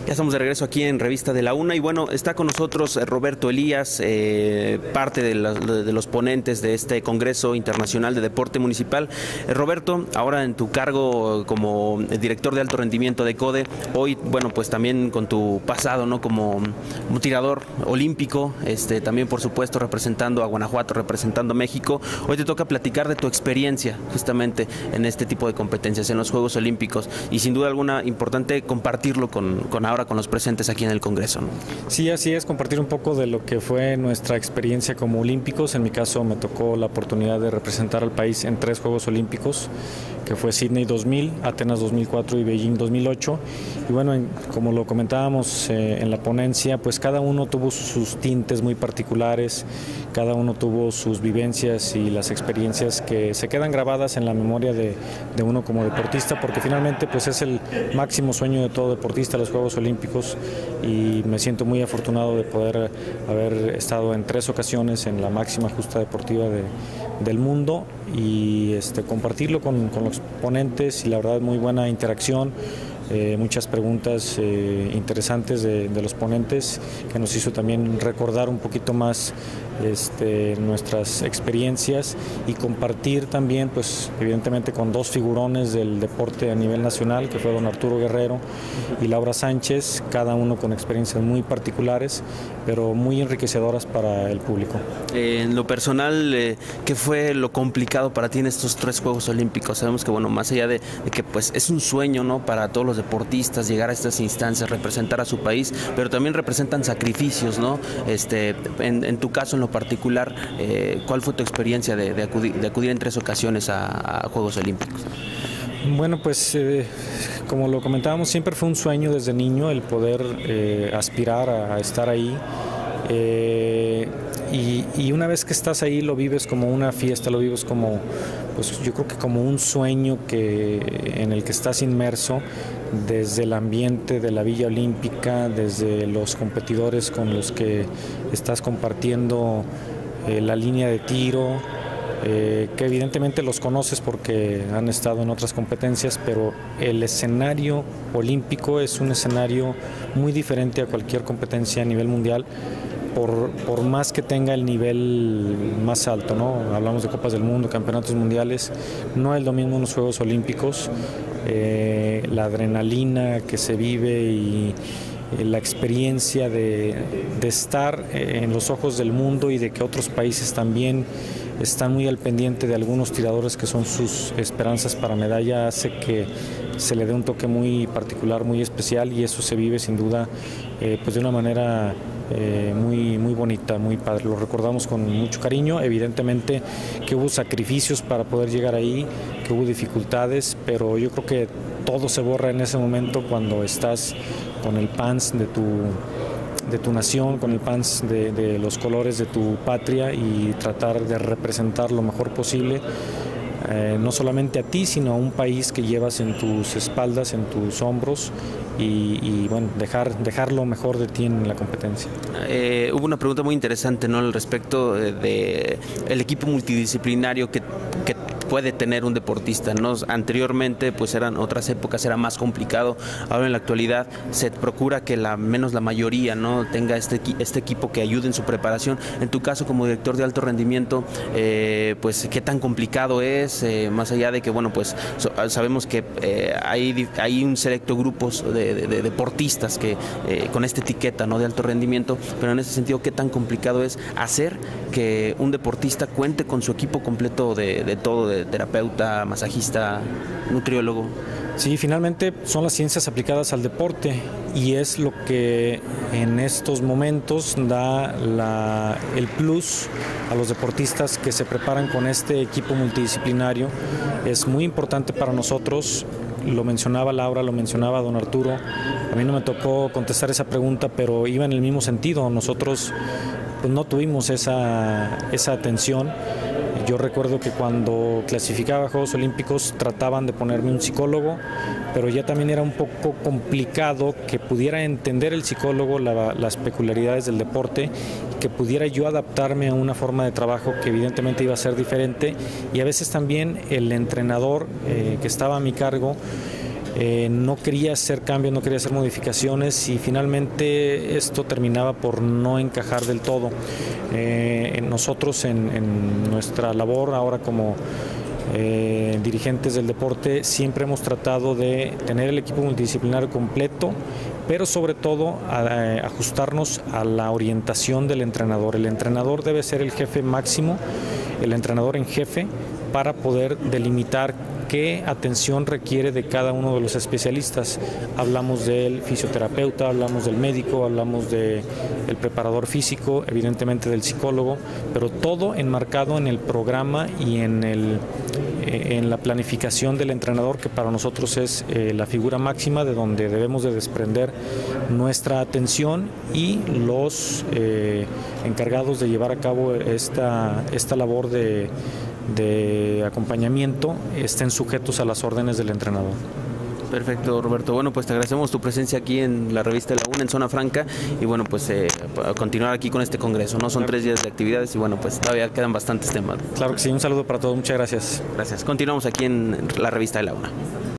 Ya estamos de regreso aquí en Revista de la Una y bueno, está con nosotros Roberto Elías, parte de los ponentes de este Congreso Internacional de Deporte Municipal. Roberto, ahora en tu cargo como director de alto rendimiento de CODE, hoy, bueno, pues también con tu pasado, ¿no? Como tirador olímpico, también por supuesto representando a Guanajuato, representando a México, hoy te toca platicar de tu experiencia justamente en este tipo de competencias, en los Juegos Olímpicos y sin duda alguna importante compartirlo con los presentes aquí en el Congreso, ¿no? Sí, así es, compartir un poco de lo que fue nuestra experiencia como olímpicos. En mi caso me tocó la oportunidad de representar al país en 3 Juegos Olímpicos, que fue Sydney 2000, Atenas 2004 y Beijing 2008. Y bueno, como lo comentábamos en la ponencia, pues cada uno tuvo sus tintes muy particulares, cada uno tuvo sus vivencias y las experiencias que se quedan grabadas en la memoria de uno como deportista, porque finalmente pues es el máximo sueño de todo deportista, los Juegos Olímpicos, y me siento muy afortunado de poder haber estado en 3 ocasiones en la máxima justa deportiva del mundo y compartirlo con los ponentes, y la verdad muy buena interacción. Muchas preguntas interesantes de los ponentes, que nos hizo también recordar un poquito más nuestras experiencias y compartir también, pues evidentemente con 2 figurones del deporte a nivel nacional, que fue don Arturo Guerrero y Laura Sánchez, cada uno con experiencias muy particulares, pero muy enriquecedoras para el público. En lo personal, ¿qué fue lo complicado para ti en estos 3 Juegos Olímpicos? Sabemos que, bueno, más allá de que pues es un sueño, ¿no?, para todos los deportistas llegar a estas instancias, representar a su país, pero también representan sacrificios, ¿no? En tu caso en lo particular, ¿cuál fue tu experiencia de acudir en 3 ocasiones a Juegos Olímpicos? Bueno, pues como lo comentábamos, siempre fue un sueño desde niño el poder aspirar a estar ahí. Y una vez que estás ahí lo vives como una fiesta, lo vives como, pues yo creo que como un sueño en el que estás inmerso, desde el ambiente de la Villa Olímpica, desde los competidores con los que estás compartiendo la línea de tiro, que evidentemente los conoces porque han estado en otras competencias, pero el escenario olímpico es un escenario muy diferente a cualquier competencia a nivel mundial, por más que tenga el nivel más alto, ¿no? Hablamos de Copas del Mundo, campeonatos mundiales, no es lo mismo en los Juegos Olímpicos. La adrenalina que se vive y la experiencia de estar en los ojos del mundo y de que otros países también están muy al pendiente de algunos tiradores que son sus esperanzas para medalla, hace que se le dé un toque muy particular, muy especial, y eso se vive sin duda pues de una manera muy bonita, muy padre. Lo recordamos con mucho cariño. Evidentemente que hubo sacrificios para poder llegar ahí, que hubo dificultades, pero yo creo que todo se borra en ese momento cuando estás con el pants de tu nación, con el pants de los colores de tu patria, y tratar de representar lo mejor posible, no solamente a ti, sino a un país que llevas en tus espaldas, en tus hombros, y bueno, dejar lo mejor de ti en la competencia. Hubo una pregunta muy interesante, ¿no?, al respecto de el equipo multidisciplinario que puede tener un deportista, ¿no? Anteriormente, pues eran otras épocas, era más complicado. Ahora en la actualidad se procura que menos la mayoría, ¿no?, tenga este equipo que ayude en su preparación. En tu caso, como director de alto rendimiento, pues qué tan complicado es, más allá de que, bueno, pues sabemos que hay un selecto grupos de deportistas que con esta etiqueta, ¿no?, de alto rendimiento, pero en ese sentido, qué tan complicado es hacer que un deportista cuente con su equipo completo de todo, de terapeuta, masajista, nutriólogo. Sí, finalmente son las ciencias aplicadas al deporte, y es lo que en estos momentos da el plus a los deportistas que se preparan con este equipo multidisciplinario. Es muy importante para nosotros. Lo mencionaba Laura, lo mencionaba don Arturo. A mí no me tocó contestar esa pregunta, pero iba en el mismo sentido. Nosotros pues no tuvimos esa atención. Yo recuerdo que cuando clasificaba a Juegos Olímpicos trataban de ponerme un psicólogo, pero ya también era un poco complicado que pudiera entender el psicólogo las peculiaridades del deporte, que pudiera yo adaptarme a una forma de trabajo que evidentemente iba a ser diferente, y a veces también el entrenador que estaba a mi cargo no quería hacer cambios, no quería hacer modificaciones y finalmente esto terminaba por no encajar del todo. Nosotros en nuestra labor ahora como dirigentes del deporte siempre hemos tratado de tener el equipo multidisciplinario completo, pero sobre todo ajustarnos a la orientación del entrenador. El entrenador debe ser el jefe máximo, el entrenador en jefe, para poder delimitar qué atención requiere de cada uno de los especialistas. Hablamos del fisioterapeuta, hablamos del médico, hablamos del preparador físico, evidentemente del psicólogo, pero todo enmarcado en el programa y en la planificación del entrenador, que para nosotros es la figura máxima de donde debemos de desprender nuestra atención, y los encargados de llevar a cabo esta labor de acompañamiento estén sujetos a las órdenes del entrenador. Perfecto, Roberto. Bueno, pues te agradecemos tu presencia aquí en la revista de la UNA, en Zona Franca, y bueno, pues continuar aquí con este congreso, ¿no? Son 3 días de actividades y bueno, pues todavía quedan bastantes temas. Claro que sí, un saludo para todos, muchas gracias. Gracias. Continuamos aquí en la revista de la UNA.